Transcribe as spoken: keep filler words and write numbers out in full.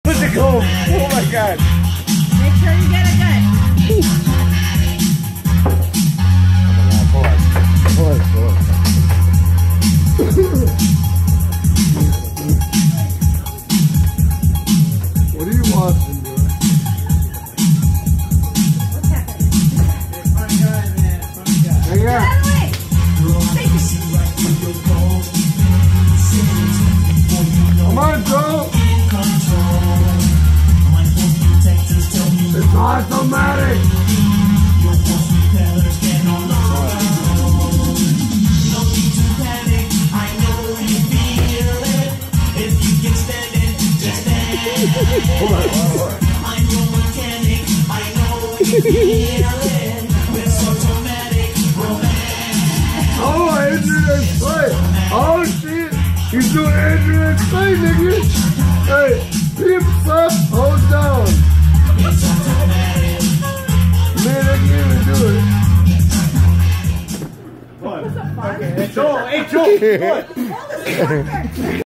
Put the comb. Oh my God. Make sure you get it good. Oh my God, pull it. Pull it, pull it. What are you watching, dude? What's happening? Funny guy, man. Funny guy. Hey, Get yeah. out of the way. Come on, Joe. It's automatic. Hold on, hold on. I'm your mechanic. I know you feel it. This automatic romance. Oh, Andrew X Play. Oh, shit. He's doing Andrew X Play, nigga. Hey, peeps up, hold down. It's automatic. Man, I can't even do it. What? Okay. Hey, Joel. Hey, Joel. What?